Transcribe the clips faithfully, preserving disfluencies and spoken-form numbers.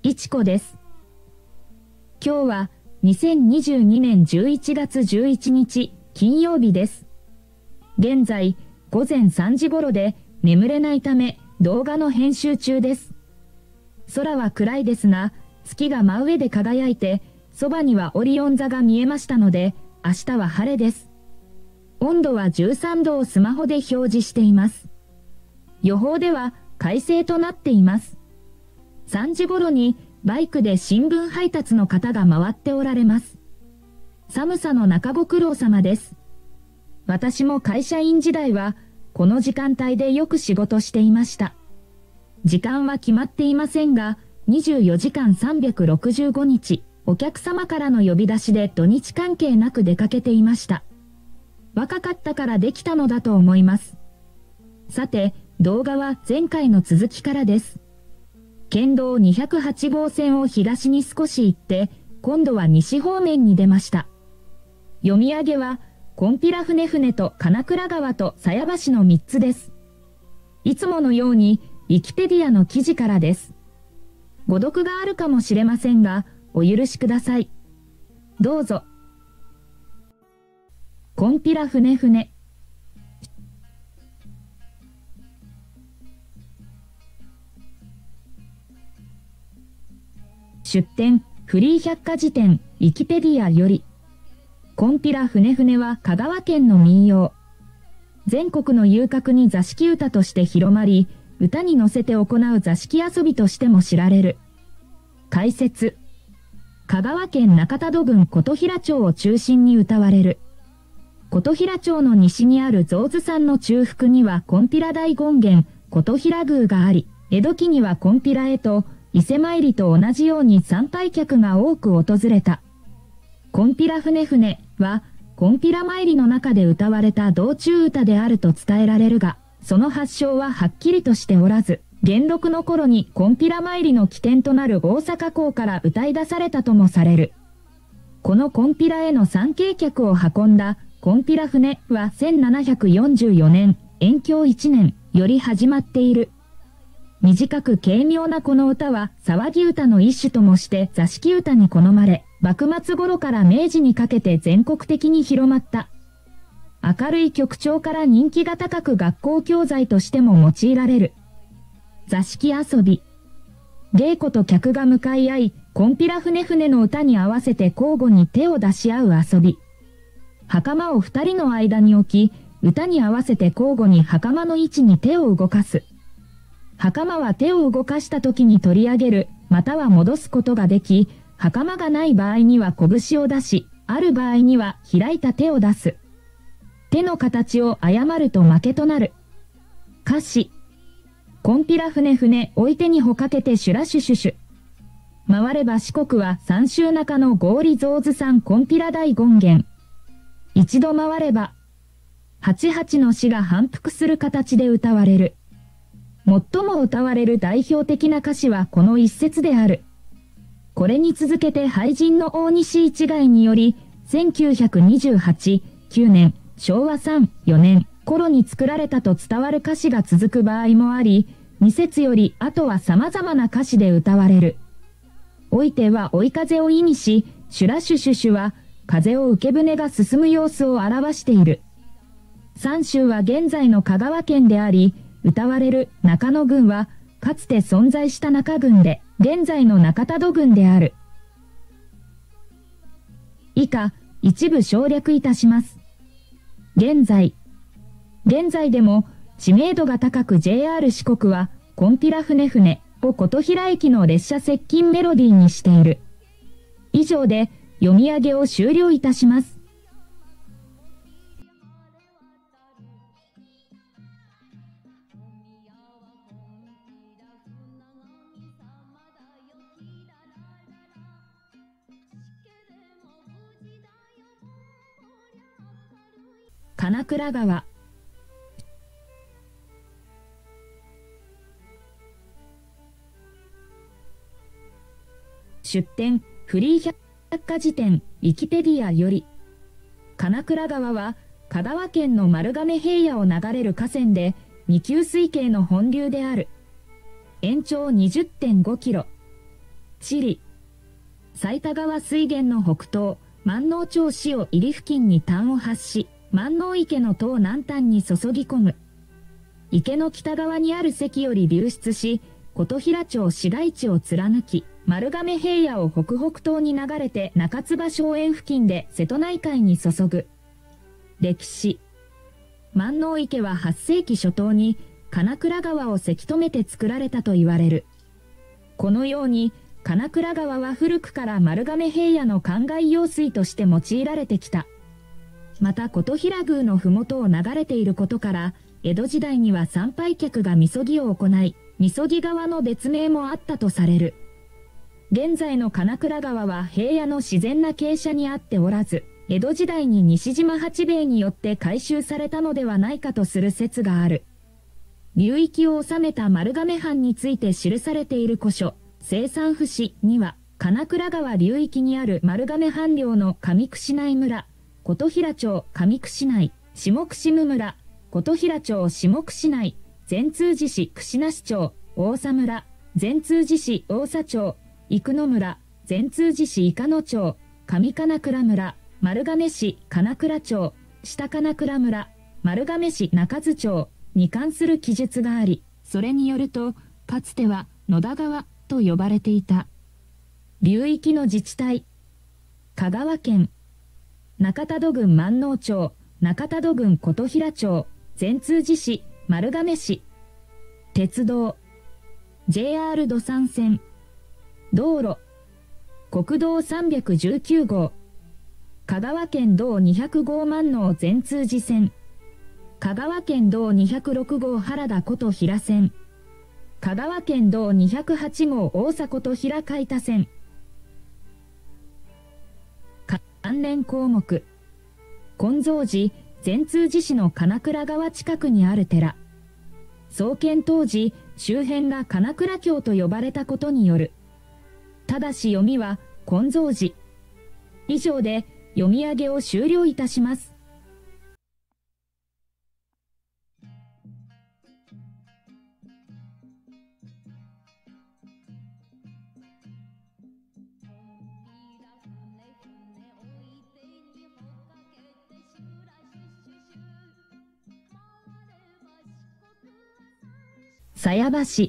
いちこです。今日はにせんにじゅうにねんじゅういちがつじゅういちにち金曜日です。現在ごぜんさんじ頃で眠れないため動画の編集中です。空は暗いですが、月が真上で輝いて、そばにはオリオン座が見えましたので、明日は晴れです。温度はじゅうさんどをスマホで表示しています。予報では快晴となっています。さんじ頃にバイクで新聞配達の方が回っておられます。寒さの中ご苦労様です。私も会社員時代はこの時間帯でよく仕事していました。時間は決まっていませんが、にじゅうよじかんさんびゃくろくじゅうごにち、お客様からの呼び出しで土日関係なく出かけていました。若かったからできたのだと思います。さて、動画は前回の続きからです。県道にひゃくはちごうせんを東に少し行って、今度は西方面に出ました。読み上げは、こんぴら船船と金倉川と鞘橋のみっつです。いつものように、ウィキペディアの記事からです。誤読があるかもしれませんが、お許しください。どうぞ。こんぴら船船。出典、フリー百科事典、ウィキペディアより。こんぴら船船は香川県の民謡。全国の遊郭に座敷歌として広まり、歌に乗せて行う座敷遊びとしても知られる。解説。香川県中多度郡琴平町を中心に歌われる。琴平町の西にある象頭山の中腹にはこんぴら大権現、琴平宮があり、江戸期にはこんぴらへと、伊勢参りと同じように参拝客が多く訪れた。こんぴら船船は、こんぴら参りの中で歌われた道中歌であると伝えられるが、その発祥ははっきりとしておらず、元禄の頃にこんぴら参りの起点となる大阪港から歌い出されたともされる。このこんぴらへの参詣客を運んだこんぴら船はせんななひゃくよんじゅうよねん、延享いちねんより始まっている。短く軽妙なこの歌は騒ぎ歌の一種ともして座敷歌に好まれ、幕末頃から明治にかけて全国的に広まった。明るい曲調から人気が高く学校教材としても用いられる。座敷遊び。芸妓と客が向かい合い、こんぴら船船の歌に合わせて交互に手を出し合う遊び。袴を二人の間に置き、歌に合わせて交互に袴の位置に手を動かす。袴は手を動かした時に取り上げる、または戻すことができ、袴がない場合には拳を出し、ある場合には開いた手を出す。手の形を誤ると負けとなる。歌詞。こんぴら船船置いてにほかけてシュラシュシュシュ。回れば四国は三州中の合理象頭山こんぴら大権現。一度回れば、八八の詩が反復する形で歌われる。最も歌われる代表的な歌詞はこの一節である。これに続けて俳人の大西一概により、せんきゅうひゃくにじゅうはち、きゅうねん、しょうわさん、よねん頃に作られたと伝わる歌詞が続く場合もあり、に節より後は様々な歌詞で歌われる。おいては追い風を意にし、シュラシュシュシュは風を受け舟が進む様子を表している。三州は現在の香川県であり、歌われる中野郡はかつて存在した中郡で、現在の中多度郡である。以下、一部省略いたします。現在。現在でも知名度が高く ジェイアール 四国は、こんぴら船船を琴平駅の列車接近メロディーにしている。以上で読み上げを終了いたします。金倉川。出典、フリー百科事典、ウィキペディアより。金倉川は、香川県の丸亀平野を流れる河川で、二級水系の本流である。延長 にじゅってんごキロ。 地理。埼田川水源の北東、万能町塩入り付近に端を発し、万能池の東南端に注ぎ込む。池の北側にある堰より流出し、琴平町市街地を貫き、丸亀平野を北北東に流れて中津荘園付近で瀬戸内海に注ぐ。歴史。万能池ははっせいき初頭に金倉川をせき止めて作られたと言われる。このように金倉川は古くから丸亀平野の灌漑用水として用いられてきた。また琴平宮の麓を流れていることから、江戸時代には参拝客がみそぎを行い、みそぎ川の別名もあったとされる。現在の金倉川は平野の自然な傾斜にあっておらず、江戸時代に西島八兵衛によって改修されたのではないかとする説がある。流域を治めた丸亀藩について記されている古書、清算府志には、金倉川流域にある丸亀藩領の上串内村、琴平町上串内、下串無村、琴平町下串内、善通寺市串無町、大佐村、善通寺市大佐町、生野村、善通寺市伊香野町、上金倉村、丸亀市金倉町、下金倉村、丸亀市中津町に関する記述があり、それによると、かつては野田川と呼ばれていた。流域の自治体。香川県。中多度郡万能町、中多度郡琴平町、善通寺市、丸亀市。鉄道。ジェイアール 土山線。道路。国道さんびゃくじゅうきゅうごう。香川県道にひゃくごう万能善通寺線。香川県道にひゃくろくごう原田琴平線。香川県道にひゃくはちごう大佐琴平海田線。関連項目。金蔵寺、善通寺市の金倉川近くにある寺。創建当時、周辺が金倉峡と呼ばれたことによる。ただし読みは、金蔵寺。以上で、読み上げを終了いたします。鞘橋。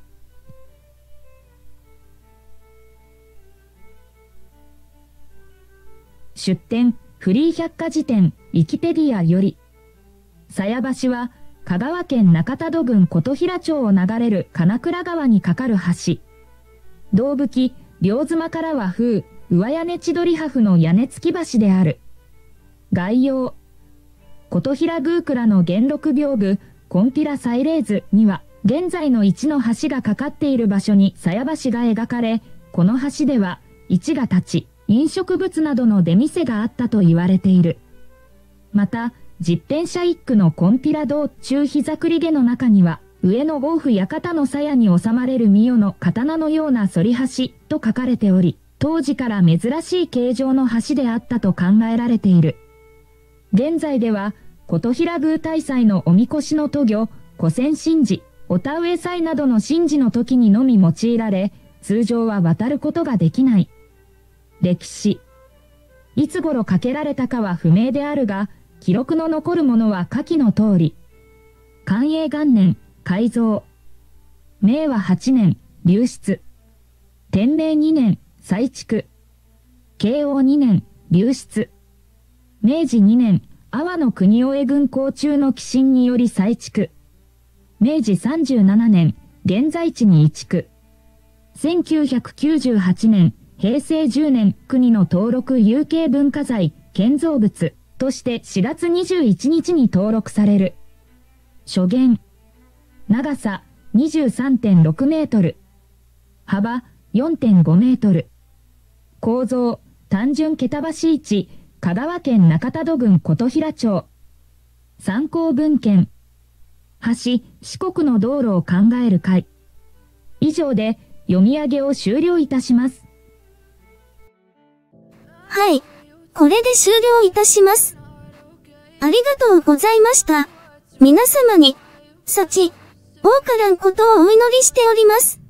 出典、フリー百科事典、ウィキペディアより。鞘橋は、香川県中多度郡琴平町を流れる金倉川に架かる橋。胴吹き、両妻からは風、上屋根千鳥破風の屋根付き橋である。概要。琴平宮倉の元禄屏風、金平祭礼図には、現在の一の橋が架かっている場所に鞘橋が描かれ、この橋では、市が立ち、飲食物などの出店があったと言われている。また、十辺社一区の金平道中膝栗毛の中には、上野豪夫館の鞘に収まれる御代の刀のような反り橋と書かれており、当時から珍しい形状の橋であったと考えられている。現在では、琴平宮大祭のおみこしの渡御、古戦神事、お田植え祭などの神事の時にのみ用いられ、通常は渡ることができない。歴史。いつ頃架けられたかは不明であるが、記録の残るものは下記の通り。寛永元年、改造。明和はちねん、流出。天明にねん、再築。慶応にねん、流出。明治にねん、阿波の国尾郡甲中の寄進により再築。明治さんじゅうななねん、現在地に移築。せんきゅうひゃくきゅうじゅうはちねん、平成じゅうねん、国の登録有形文化財、建造物としてしがつにじゅういちにちに登録される。初言。長さ にじゅうさんてんろくメートル。幅 よんてんごメートル。構造、単純桁橋一、香川県中多度郡琴平町。参考文献。橋、四国の道路を考える会。以上で読み上げを終了いたします。 はい。これで終了いたします。ありがとうございました。皆様に、幸、多からんことをお祈りしております。